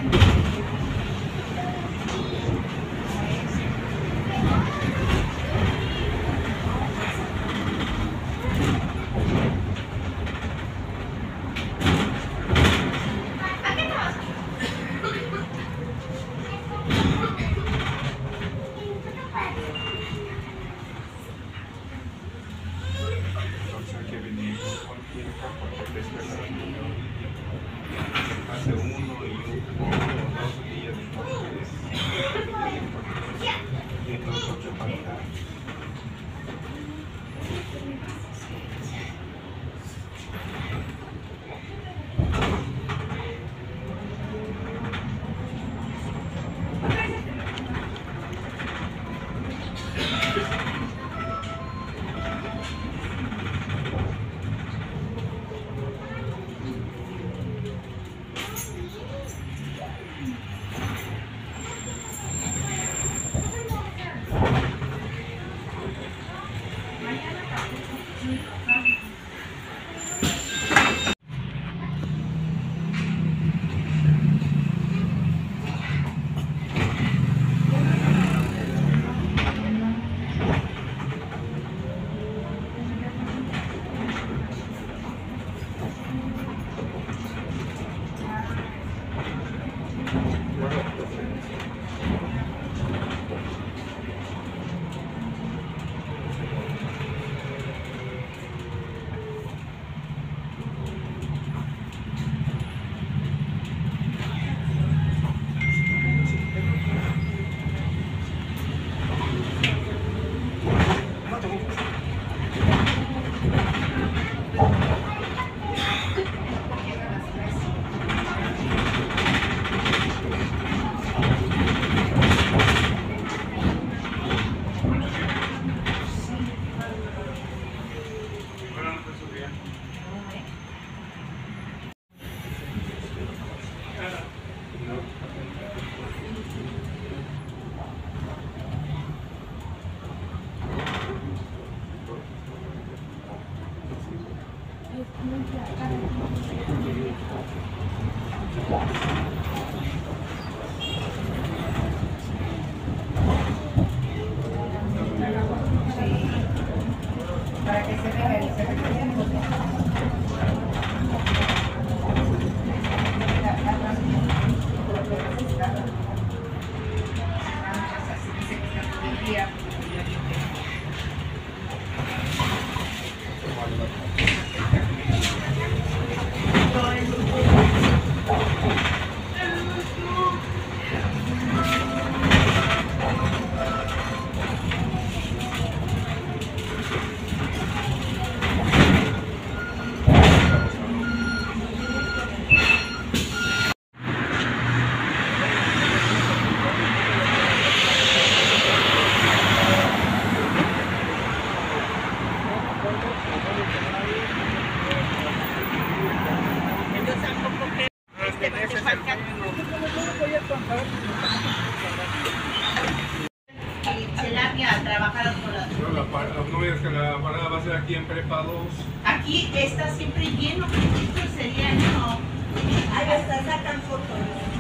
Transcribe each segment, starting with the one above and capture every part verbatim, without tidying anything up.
Hace uno y uno o dos días y otros ocho para acá. Para que se vea el Celapia trabajaron con las... No, la par- no me digas que la parada va a ser aquí en Prepa dos. Aquí está siempre lleno, esto sería no. Ahí hasta sacan fotos.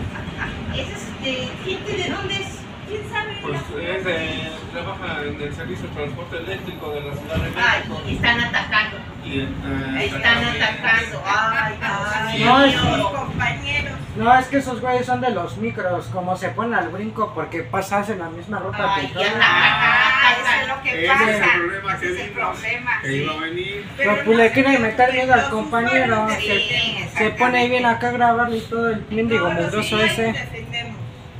¿Ese es de gente de dónde es? ¿Quién sabe? Pues es de, trabaja en el servicio de transporte eléctrico de la Ciudad de México. Ay, están atacando. Y, eh, Están atacando. Ay, ay, No, Dios es- mío. Compañeros. No, es que esos güeyes son de los micros, como se ponen al brinco porque pasas en la misma ruta Ay, que ya todos. Ah, eso es lo que ese pasa. es el problema que Ese es el vimos, problema, que sí. iba a venir. Pero pues le quieren meter miedo al compañero, Sí, se, se pone bien acá a grabarle y todo el mendigo mugroso ese. Defendemos.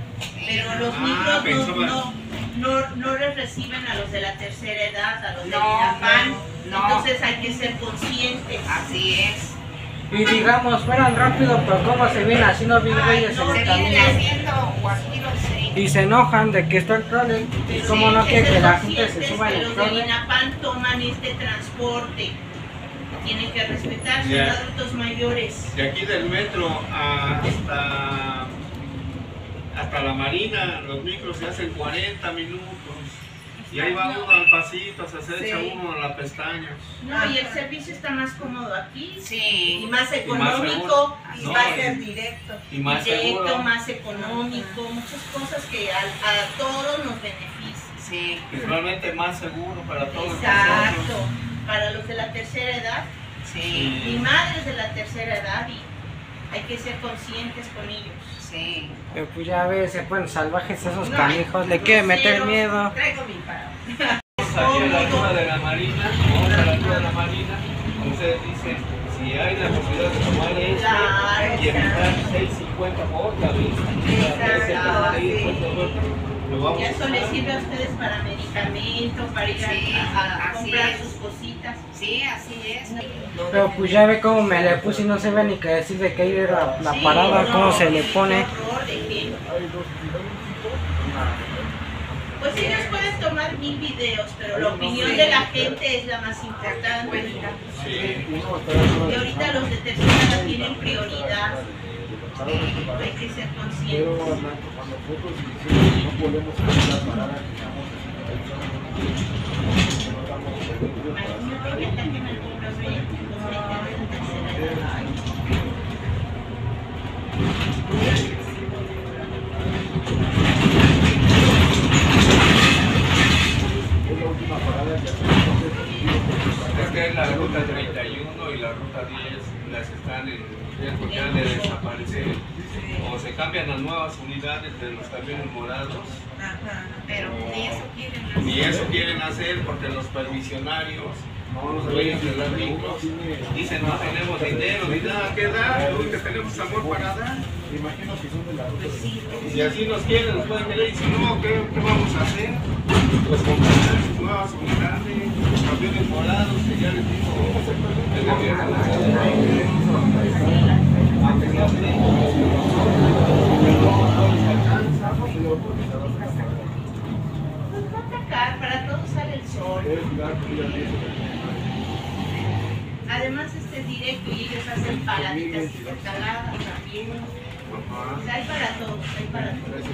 Pero los Ah, micros pensaba- no, no, no, no les reciben a los de la tercera edad, a los de No, Minafán. no, no. Entonces hay que ser conscientes. Así es. Y digamos, fueran rápido, pero como se vienen haciendo bien güeyes en Se el vienen camino. haciendo guajiros, sí. Y se enojan de que está el trole. Y como no Hay quiere ser que la gente se conscientes suba en que el los de trole. Minafán toman este transporte. Tienen que respetar, son Ya. adultos mayores. De aquí del metro hasta, hasta la Marina, los micros se hacen cuarenta minutos. Y ahí va uno al pasito, se echa Sí. uno a las pestañas. No, y el servicio está más cómodo aquí y Sí. más Y más económico. Y No, va a y- ser directo. Y más directo, seguro. más económico, muchas cosas que a, a todos nos benefician. Sí. Principalmente más seguro para todos Exacto. nosotros. Para los de la tercera edad, Sí. mi madre es de la tercera edad y hay que ser conscientes con ellos. Sí. Pero pues ya ves, se ponen salvajes esos No, canijos, le quieren meter groseros. miedo. Traigo mi paro. Vamos a ir a la altura de la Marina, vamos a la altura de la Marina, como ustedes dicen, si hay la posibilidad de tomar este Claro, y evitar claro. seis cincuenta por cabeza, Exacto, sí. lo vamos Y a eso les usar. sirve a ustedes para medicamentos, para ir a- Sí, a, a así comprar es. sus cositas. Sí, así es. Pero pues ya ve cómo me le puse y no se ve ni que decir de qué era la Sí, parada, no, cómo se le qué pone. horror, de que- Pues ellos pueden tomar mil videos, pero la opinión de la gente es la más importante. Sí. Y ahorita los de tercera edad tienen prioridad. Hay que ser conscientes. Imagínate que ataquen al pueblo de tercera edad. Es que la ruta treinta y uno y la ruta diez las están en riesgo ya de desaparecer o se cambian a nuevas unidades de los camiones morados. Ajá. Pero ni eso quieren hacer. Ni eso quieren hacer porque los permisionarios, los dueños de las micros, dicen no tenemos dinero ni nada que dar, lo único que tenemos es amor para dar. Pues sí. Y si así nos quieren, nos pueden querer y dicen no, ¿qué, qué vamos a hacer? Pues comprar nuevas unidades, camiones morados, que ya les dijo el gobierno nacional. Aunque sea Pues va a atacar, para todos sale el sol. Además este es directo y ellos hacen paraditas intercaladas también. Ajá. Pues hay para todos, hay para todos.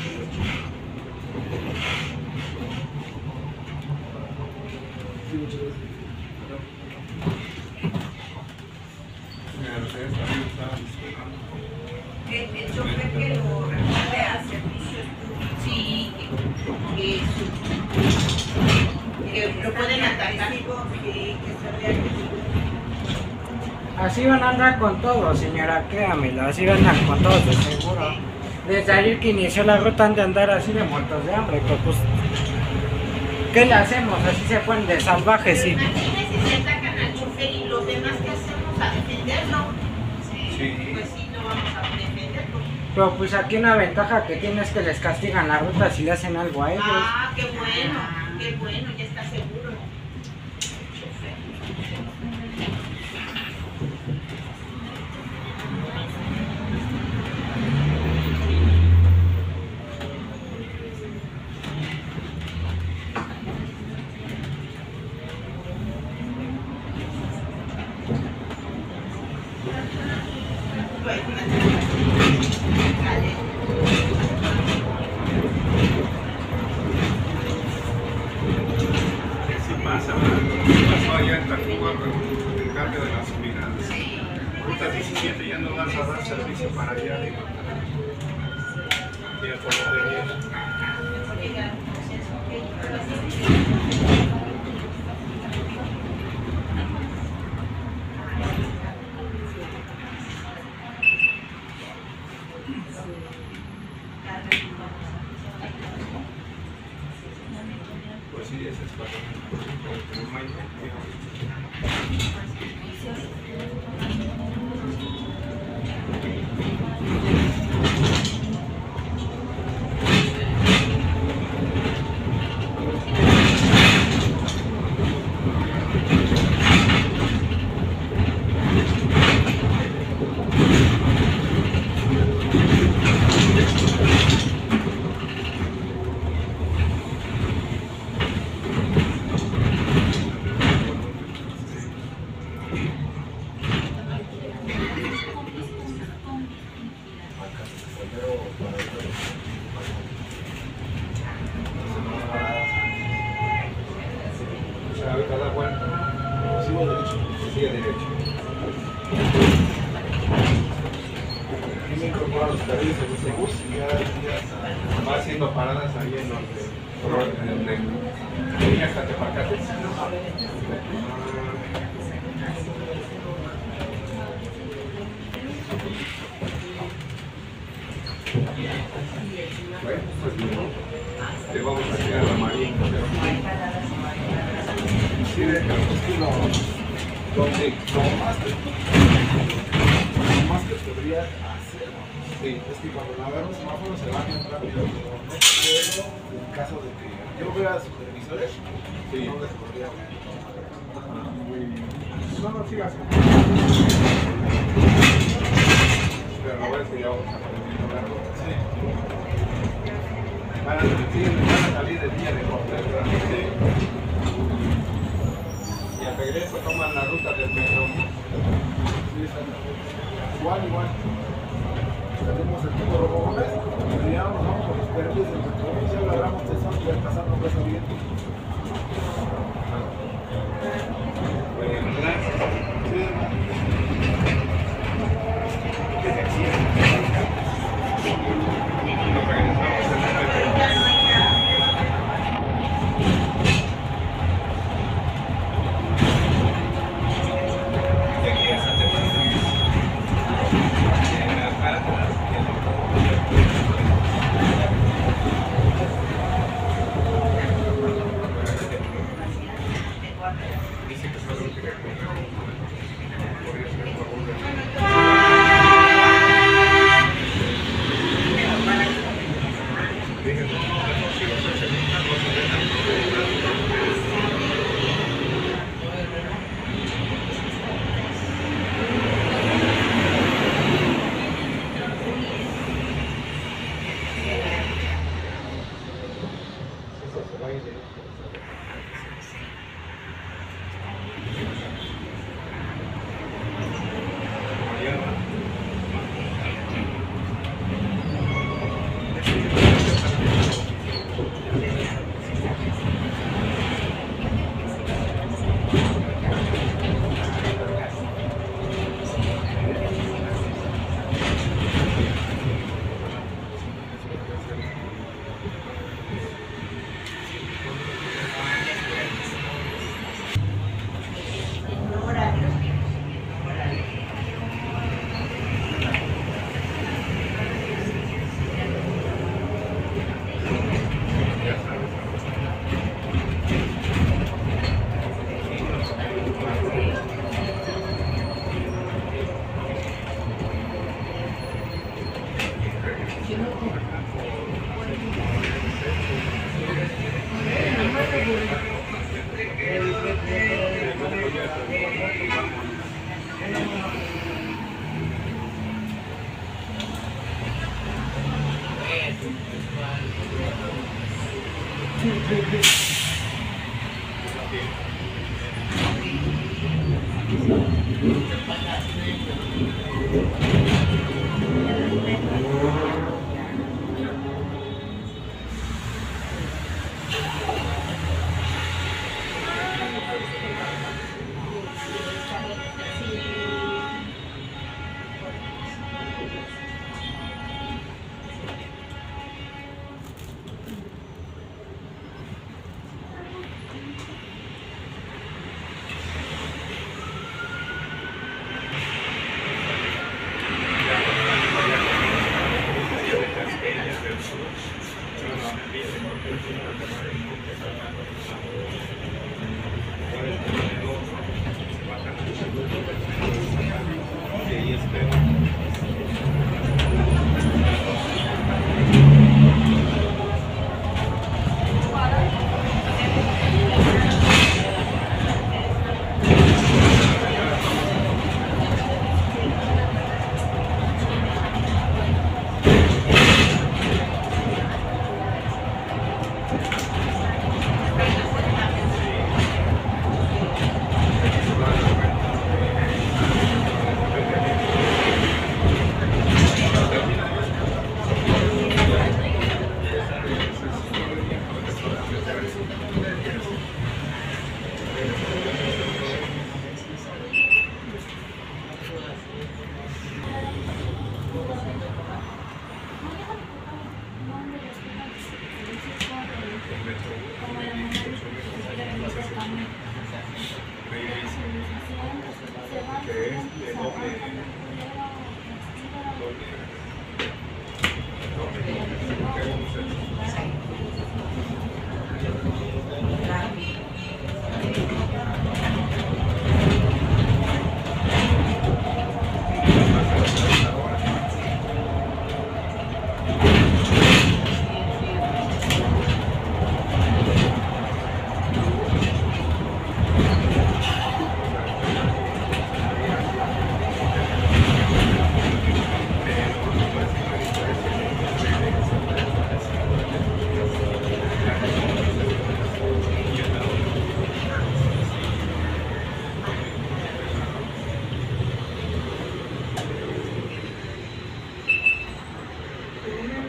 Mira, ustedes también estaban esperando. El, el chofer que lo refiere a servicios públicos. Sí, que, que, que lo pueden atacar. Sí, que se vea que sí. Así van a andar con todo, señora, créamelo, así van a andar con todo, de seguro. Desde ayer que inició la ruta han de andar así de muertos de hambre, pero pues, ¿qué le hacemos? Así se ponen de salvajes y... Imagínense si atacan al chofer y los demás que hacemos a defenderlo. Sí. Pues sí, lo vamos a defender. porque- Pero pues aquí una ventaja que tiene es que les castigan la ruta si le hacen algo a ellos. Ah, qué bueno, qué bueno, ya está seguro. Pues, dale. Sí pasa, ¿verdad? Pasó allá en Tacuba con el cambio de las unidades. Ruta diecisiete ya no vas a dar servicio para allá, digo. Ya por lo de allá. Llegar a un consenso, ok. Pues sí, ese es para el mayo. ¿Sabe cada vuelta? Sigue derecho. Sigue derecho. subes en ese bus y ya, ya va haciendo paradas ahí en donde, en donde, y hasta Tepacates. Bueno, pues no, te vamos a quedar a Marín. Sí, déjalo, es que lo, donde, lo más que, lo más que podría hacer, sí, es que cuando la agarro un semáforo se va bien rápido, pero no puedo, en caso de que yo vea supervisores, sí, no les podría ver. No, no, sigas. Pero lo bueno es que ya vamos a aprender largo. Sí. Van a, sí, van a salir del día de completo. Sí. Y al regreso toman la ruta del metro. Sí, igual, igual. Tenemos el tipo de robones, y ya nos vamos por los perros del metro. Ya lo hablamos de eso, ya pasando por eso bien. Bueno, gracias. Sí, nos regresamos en el metro.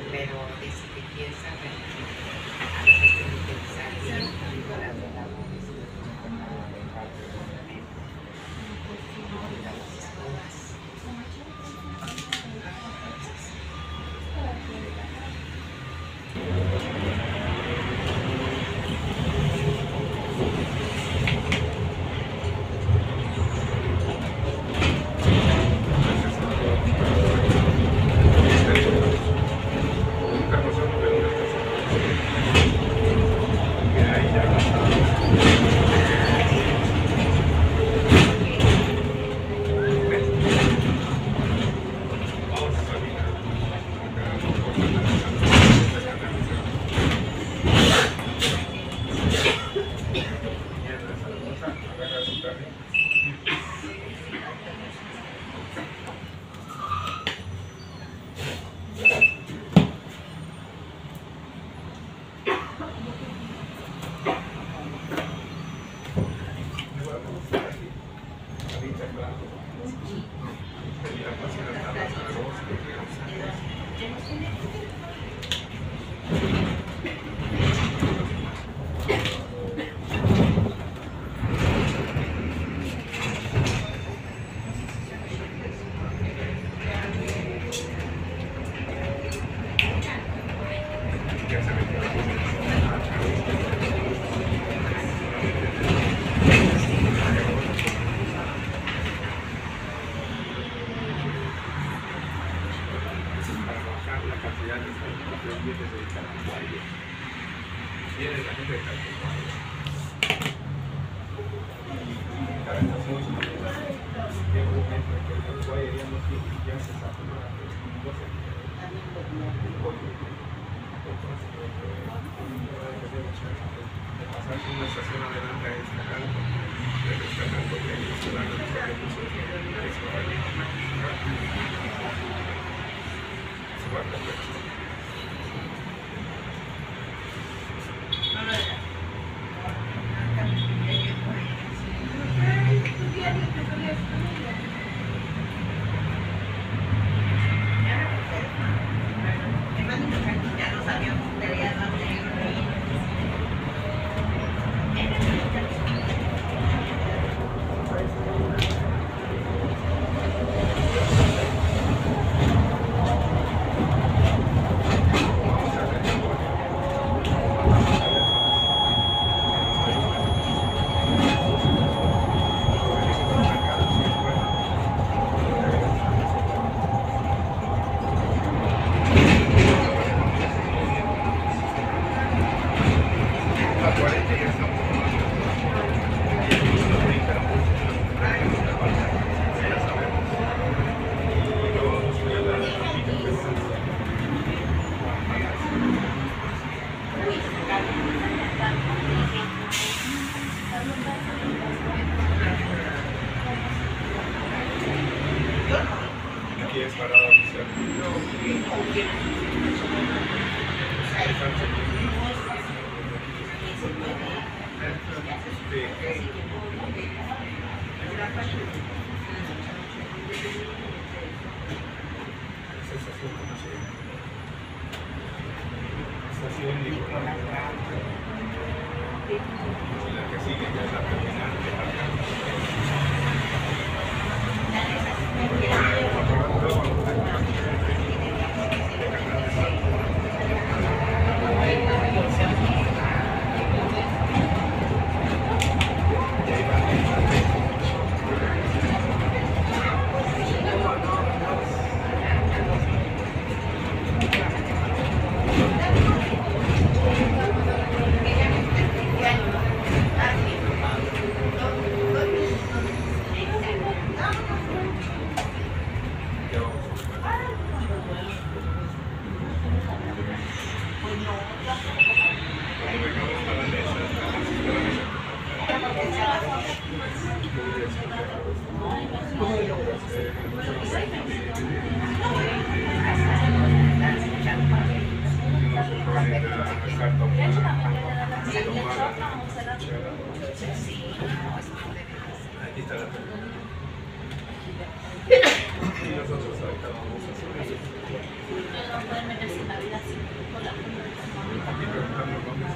pero dice que quiere saber a veces tiene que salir para ver la es en la vida así, con la gente de su mamita.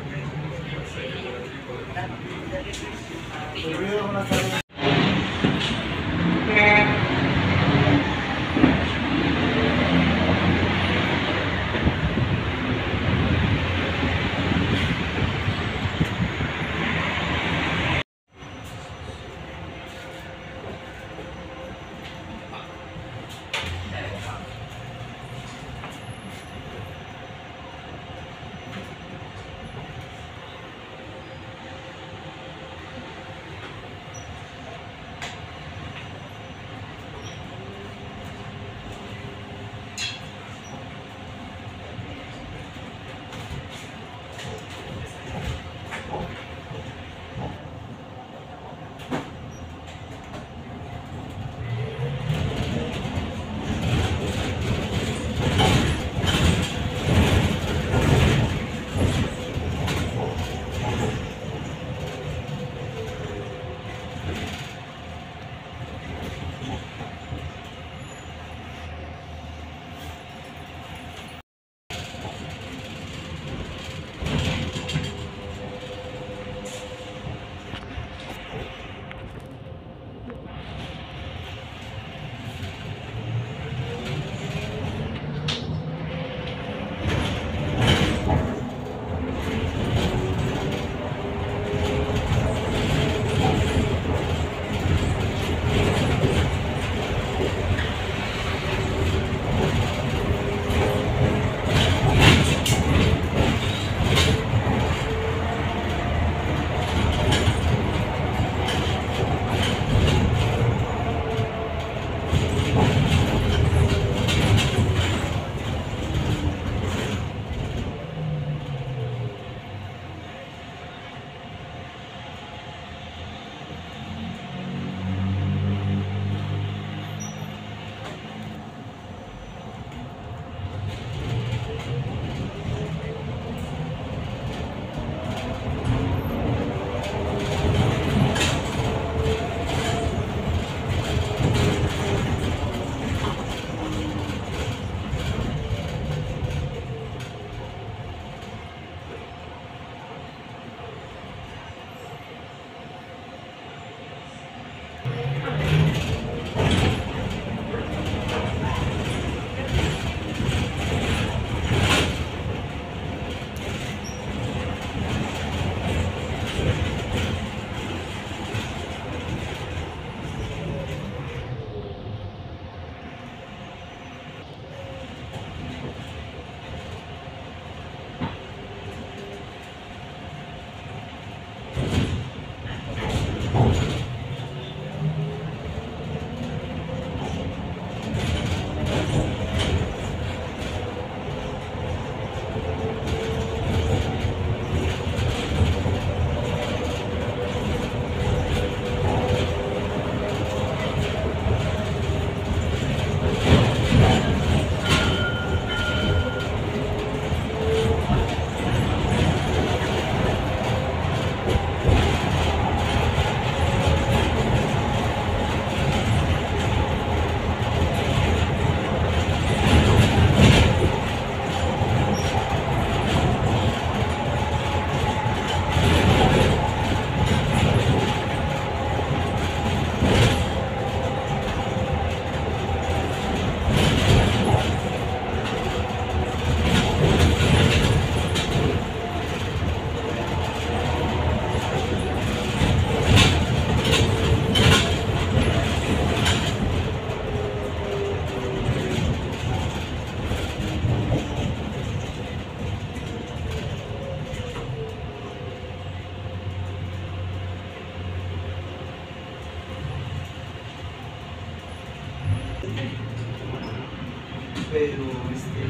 pero este,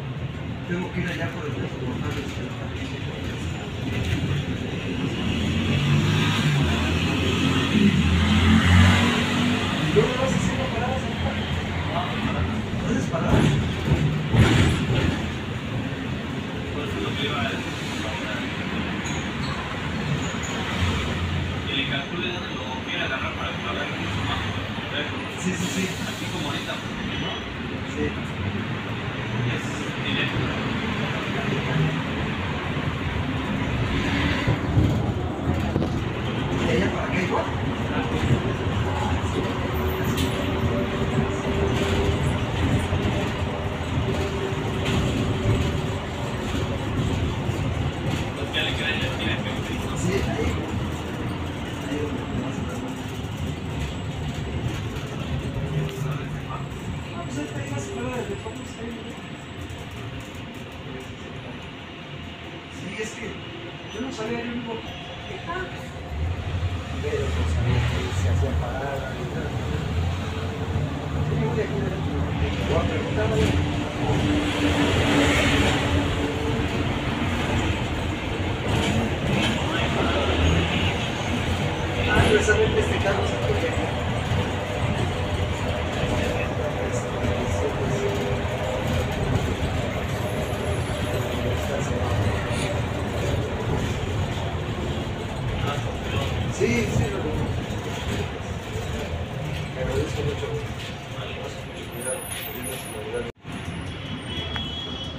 tengo que ir allá por el resto de los padres. ¿Dónde vas a hacer la parada? ¿Puedes parar? Por eso lo que iba a decir. Que le calcule donde lo quiera agarrar para que lo haga mucho más complejo. Sí, sí, sí. Así como ahorita, ¿no? Sí. Es directo. es que yo no sabía, yo digo, ¿qué tal? Pero no sabía que se hacía parada ni nada. Sí, yo de aquí de la voy a preguntar. Ah, precisamente este carro se puede. Sí, sí, lo que me agradezco mucho. Cuidado,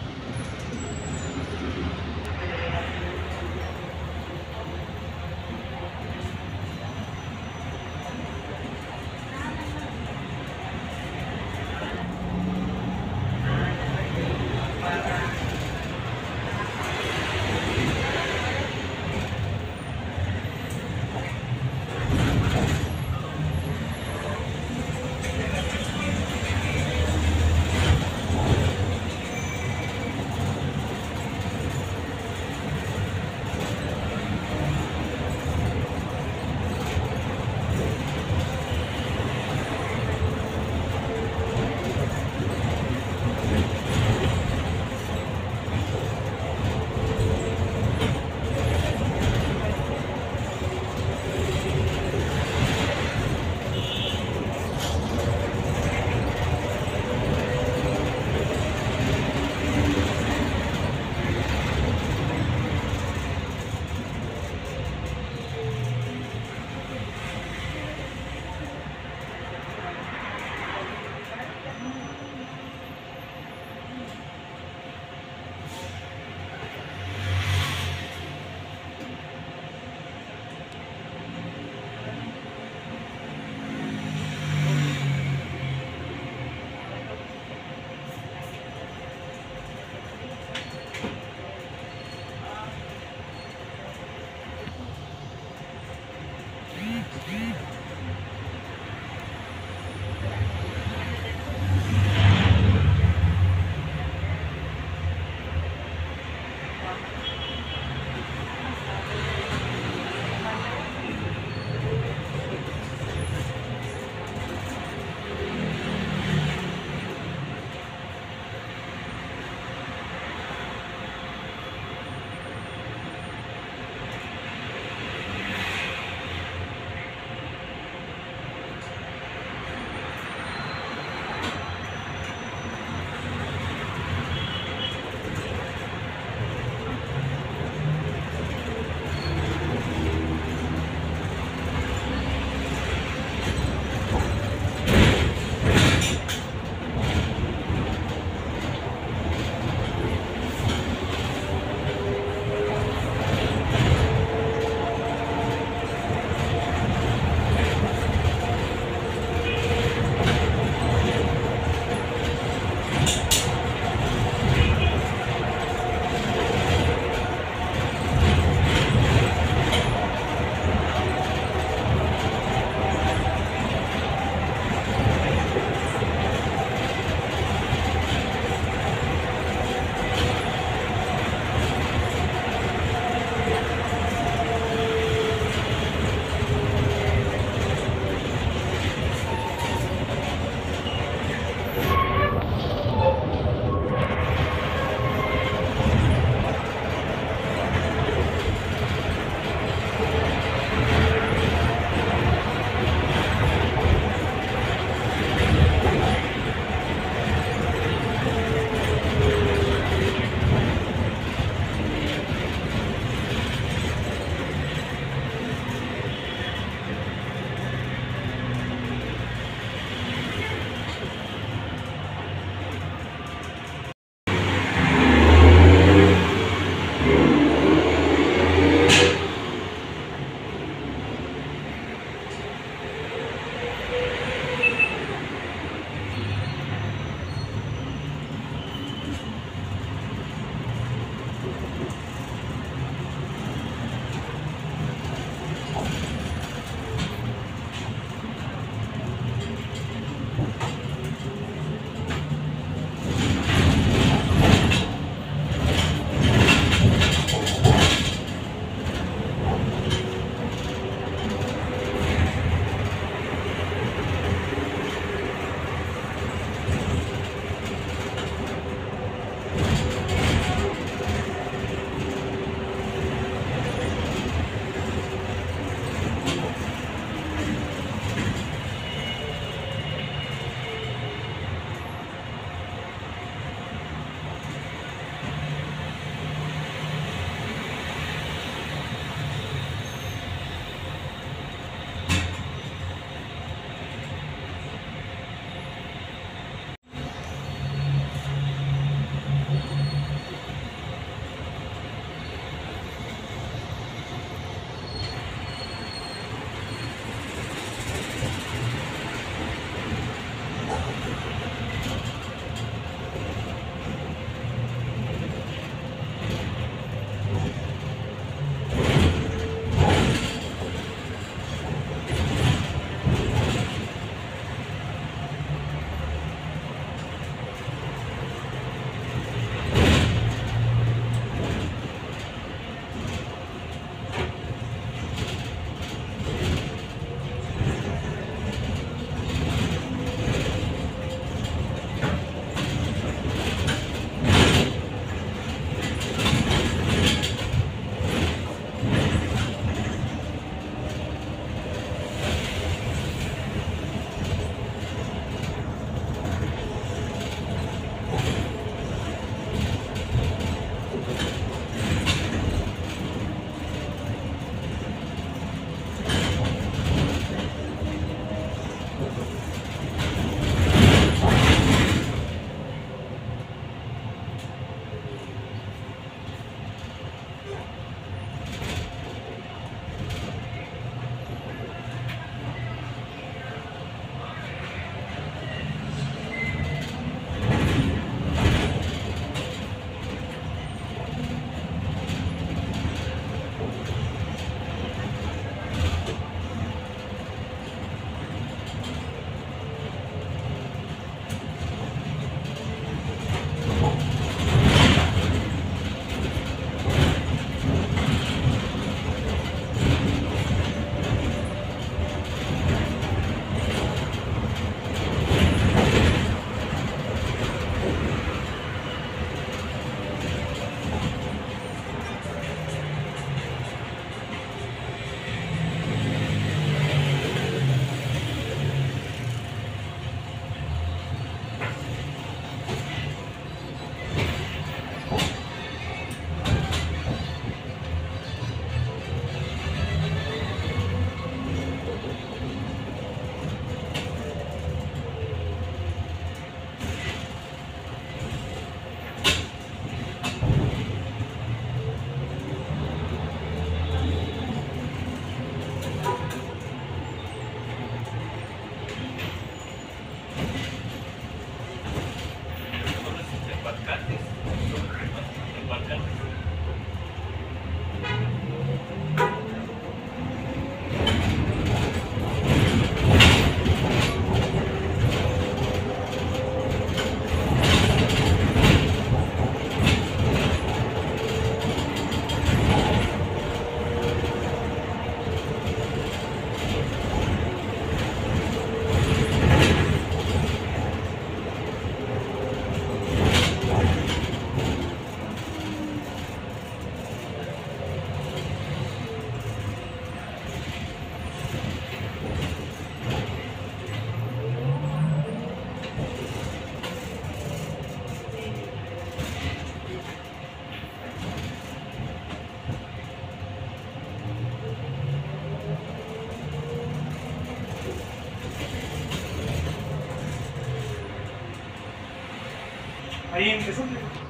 Ahí empezó.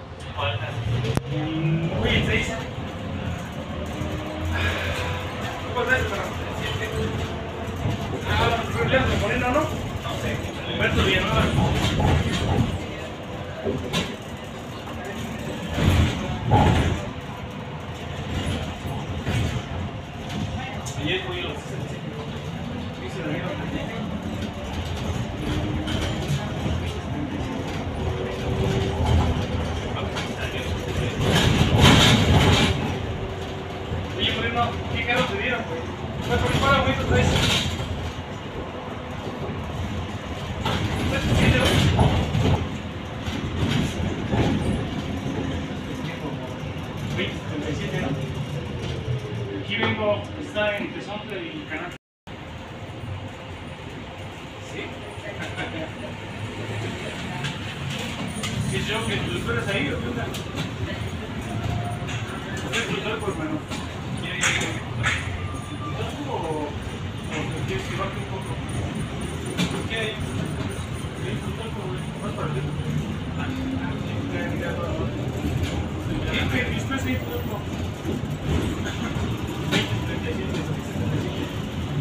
Muy en seis. ¿Cuánto es? Ah, ¿los Moreno no? No sé. Humberto Villanueva. Ayer fui a los sesenta y cinco. Hice la misma. Oye, Moreno, ¿qué carro te dieron, güey? Fue por el paro, güey, tú traes. veinte setenta y siete, ¿no? Aquí vengo, está en Tezontle y Canal. ¿Sí? ¿Qué yo? ¿Que tú esperas ahí o qué onda? ¿Puedes cruzar por mano? ¿Quieres cruzar tú o quieres llevarte un poco? ¿Qué hay? ¿Quieres cruzar por más para adentro? ¿Qué? ¿Qué? ¿Después ahí por otro? treinta y siete, setenta y cinco.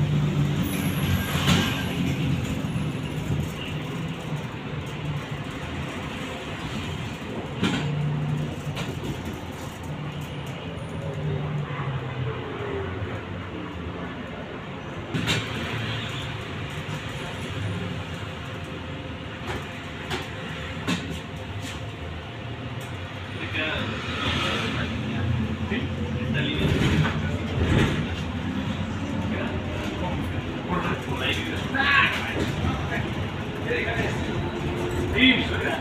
Sí, mi suegra.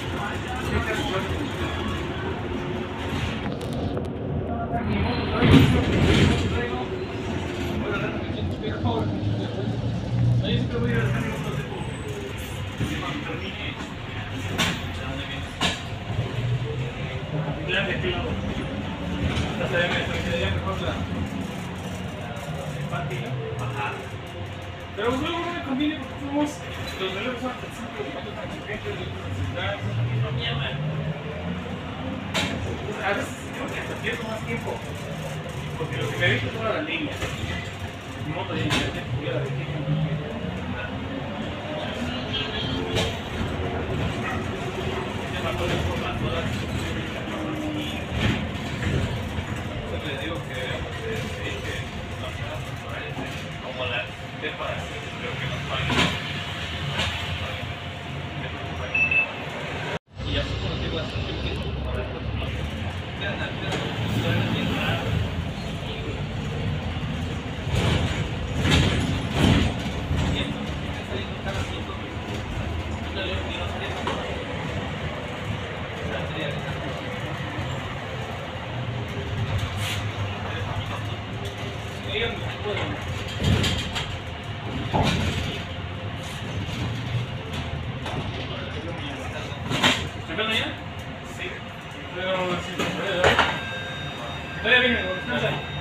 Pero luego no me conviene porque fuimos los de los antes, cuando tan chiquitos, la misma mierda. Entonces, a veces creo que hasta pierdo más tiempo, porque lo que me evito es toda la línea. Mi moto ya internet, ya la dejé. Ya me acuerdo por las todas. Entonces les digo que se dice como la de para creo que nos paguen. Y ya supongo que la estación que es como la próxima. Vean la vida, suena bien raro. Y esto, está saliendo cada cinco minutos. No le ni los tres. La serie de esta cosa. Ellos no pueden. ¿Se ven allá? Sí. Pero sí, todavía viene, descansa.